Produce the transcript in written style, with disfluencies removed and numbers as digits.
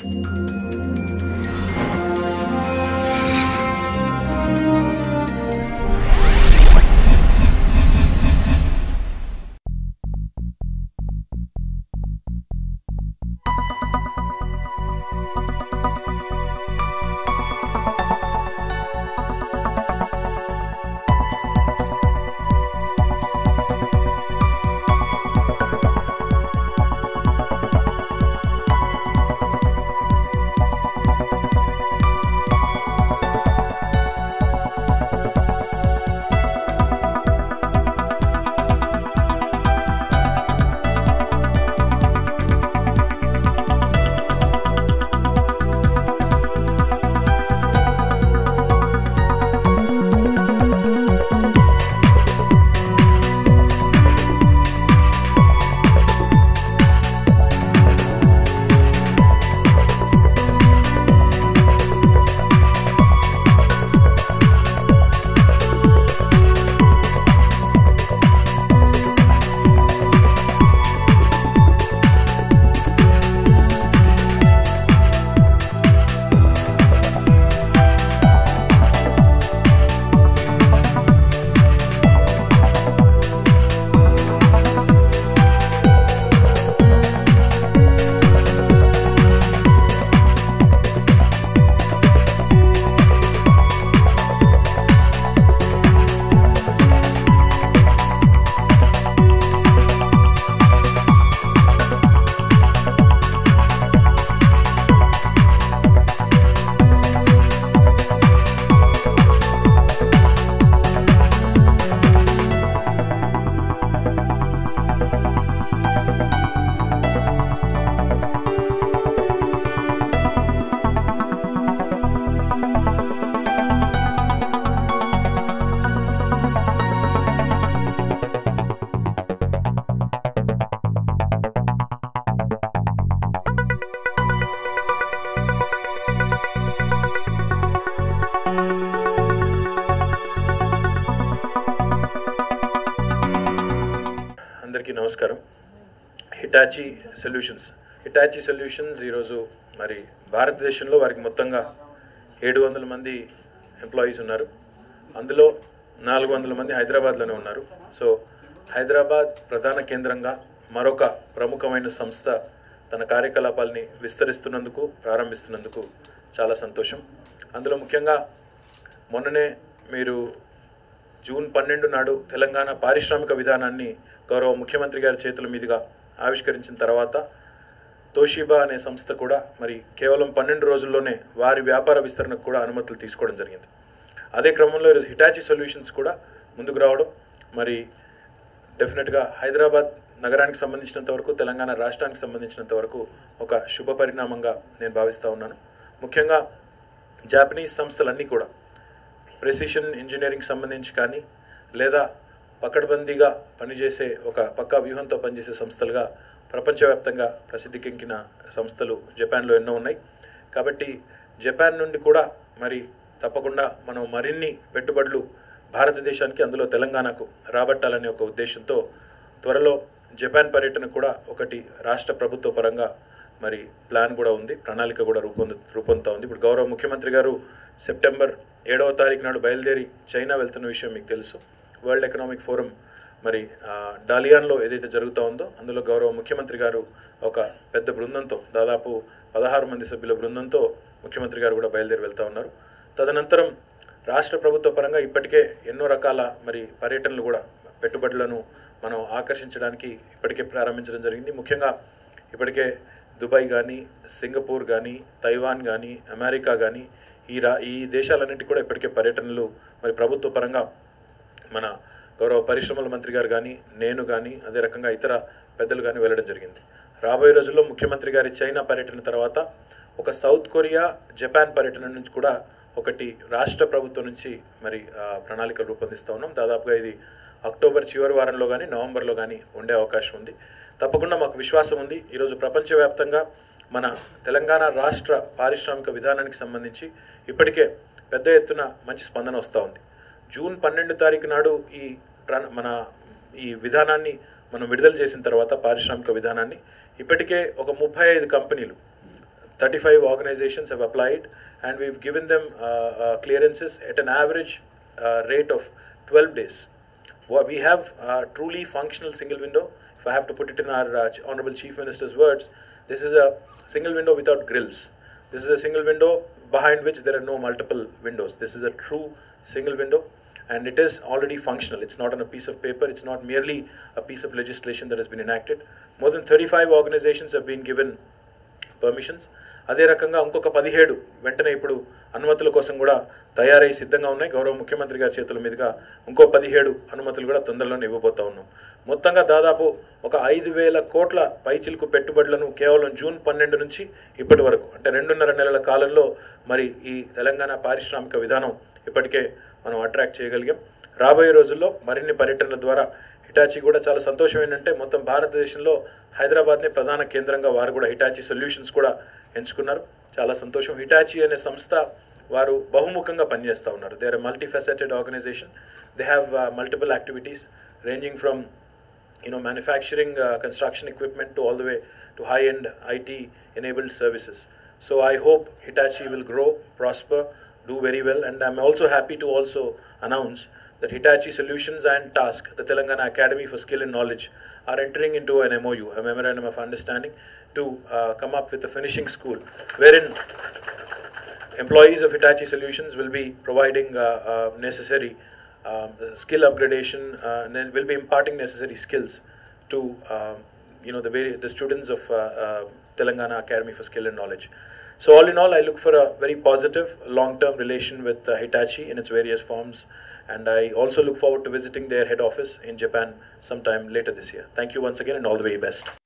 అందరికీ నమస్కారం. Hitachi solutions ఈరోజు మరి భారతదేశంలో వారికి మొత్తంగా 700 మంది ఎంప్లాయీస్ ఉన్నారు. అందులో 400 మంది హైదరాబాద్లోనే ఉన్నారు. సో హైదరాబాద్ ప్రధాన కేంద్రంగా మరొక ప్రముఖమైన సంస్థ తన కార్యకలాపాలని విస్తరిస్తున్నందుకు ప్రారంభిస్తున్నందుకు చాలా సంతోషం. అందులో ముఖ్యంగా మొన్ననే మీరు జూన్ 12 నాడు తెలంగాణ పారిశ్రామిక విధానాన్ని గౌరవ ముఖ్యమంత్రి గారి చేతుల మీదుగా ఆవిష్కరించిన తర్వాత తోషిబా అనే సంస్థ కూడా మరి కేవలం 12 రోజుల్లోనే వారి వ్యాపార విస్తరణకు కూడా అనుమతులు తీసుకోవడం జరిగింది. అదే క్రమంలో ఈరోజు హిటాచీ సొల్యూషన్స్ కూడా ముందుకు రావడం మరి డెఫినెట్గా హైదరాబాద్ నగరానికి సంబంధించినంత వరకు, తెలంగాణ రాష్ట్రానికి సంబంధించినంత వరకు ఒక శుభ పరిణామంగా నేను భావిస్తూ ఉన్నాను. ముఖ్యంగా జాపనీస్ సంస్థలన్నీ కూడా ప్రెసిషన్ ఇంజనీరింగ్ సంబంధించి కానీ లేదా పకడ్బందీగా పనిచేసే ఒక పక్కా వ్యూహంతో పనిచేసే సంస్థలుగా ప్రపంచవ్యాప్తంగా ప్రసిద్ధికెక్కిన సంస్థలు జపాన్లో ఎన్నో ఉన్నాయి. కాబట్టి జపాన్ నుండి కూడా మరి తప్పకుండా మనం మరిన్ని పెట్టుబడులు భారతదేశానికి, అందులో తెలంగాణకు రాబట్టాలనే ఒక ఉద్దేశంతో త్వరలో జపాన్ పర్యటన కూడా ఒకటి రాష్ట్ర ప్రభుత్వ పరంగా మరి ప్లాన్ కూడా ఉంది, ప్రణాళిక కూడా రూపొందుతూ ఉంది. ఇప్పుడు గౌరవ ముఖ్యమంత్రి గారు సెప్టెంబర్ 7వ తారీఖు నాడు బయలుదేరి చైనా వెళ్తున్న విషయం మీకు తెలుసు. వరల్డ్ ఎకనామిక్ ఫోరం మరి డాలియాన్లో ఏదైతే జరుగుతూ ఉందో అందులో గౌరవ ముఖ్యమంత్రి గారు ఒక పెద్ద బృందంతో, దాదాపు 16 మంది సభ్యుల బృందంతో ముఖ్యమంత్రి గారు కూడా బయలుదేరి వెళ్తూ ఉన్నారు. తదనంతరం రాష్ట్ర ప్రభుత్వ పరంగా ఇప్పటికే ఎన్నో రకాల మరి పర్యటనలు కూడా, పెట్టుబడులను మనం ఆకర్షించడానికి ఇప్పటికే ప్రారంభించడం జరిగింది. ముఖ్యంగా ఇప్పటికే దుబాయ్ కానీ, సింగపూర్ కానీ, తైవాన్ కానీ, అమెరికా కానీ ఈ దేశాలన్నింటి కూడా ఇప్పటికే పర్యటనలు మరి ప్రభుత్వ పరంగా మన గౌరవ పరిశ్రమల మంత్రి గారు కానీ, నేను కానీ, అదే రకంగా ఇతర పెద్దలు కానీ వెళ్ళడం జరిగింది. రాబోయే రోజుల్లో ముఖ్యమంత్రి గారి చైనా పర్యటన తర్వాత ఒక సౌత్ కొరియా, జపాన్ పర్యటన నుంచి కూడా ఒకటి రాష్ట్ర ప్రభుత్వం నుంచి మరి ప్రణాళికలు రూపొందిస్తూ ఉన్నాం. దాదాపుగా ఇది అక్టోబర్ చివరి వారంలో కానీ, నవంబర్లో కానీ ఉండే అవకాశం ఉంది. తప్పకుండా మాకు విశ్వాసం ఉంది. ఈరోజు ప్రపంచవ్యాప్తంగా మన తెలంగాణ రాష్ట్ర పారిశ్రామిక విధానానికి సంబంధించి ఇప్పటికే పెద్ద ఎత్తున మంచి స్పందన వస్తూ ఉంది. జూన్ 12 తారీఖు నాడు ఈ విధానాన్ని మనం విడుదల చేసిన తర్వాత, పారిశ్రామిక విధానాన్ని ఇప్పటికే ఒక 35 కంపెనీలు 35 organizations have applied, and we've given them clearances at an average rate of 12 days. We have a truly functional single window. If I have to put it in our Honorable Chief Minister's words, this is a single window without grills. This is a single window behind which there are no multiple windows. This is a true single window, and it is already functional. It's not on a piece of paper. It's not merely a piece of legislation that has been enacted. More than 35 organizations have been given permissions. అదే రకంగా ఇంకొక 17 వెంటనే ఇప్పుడు అనుమతుల కోసం కూడా తయారై సిద్ధంగా ఉన్నాయి. గౌరవ ముఖ్యమంత్రి గారి చేతుల మీదుగా ఇంకో 17 అనుమతులు కూడా తొందరలోనే ఇవ్వబోతా ఉన్నాం. మొత్తంగా దాదాపు ఒక 5,000 కోట్ల పైచిలుకు పెట్టుబడులను కేవలం జూన్ 12 నుంచి ఇప్పటి వరకు, అంటే 2.5 నెలల కాలంలో మరి ఈ తెలంగాణ పారిశ్రామిక విధానం ఇప్పటికే మనం అట్రాక్ట్ చేయగలిగాం. రాబోయే రోజుల్లో మరిన్ని పర్యటనల ద్వారా హిటాచి కూడా చాలా సంతోషం ఏంటంటే మొత్తం భారతదేశంలో హైదరాబాద్నే ప్రధాన కేంద్రంగా వారు కూడా హిటాచి సొల్యూషన్స్ కూడా ఎంచుకున్నారు. చాలా సంతోషం. హిటాచి అనే సంస్థ వారు బహుముఖంగా పనిచేస్తూ ఉన్నారు. They are multi faceted organization. They have multiple activities ranging from manufacturing construction equipment to all the way to high-end IT enabled services. So I hope Hitachi will grow, prosper, do very well, and I'm also happy to also announce that Hitachi Solutions and Task, the Telangana Academy for Skill and Knowledge, are entering into an MOU, a Memorandum of Understanding, to come up with a finishing school wherein employees of Hitachi Solutions will be providing necessary skill upgradation, will be imparting necessary skills to the students of Telangana Academy for Skill and Knowledge. So all in all, I look for a very positive long-term relation with Hitachi in its various forms, and I also look forward to visiting their head office in Japan sometime later this year. Thank you once again, and all the very best.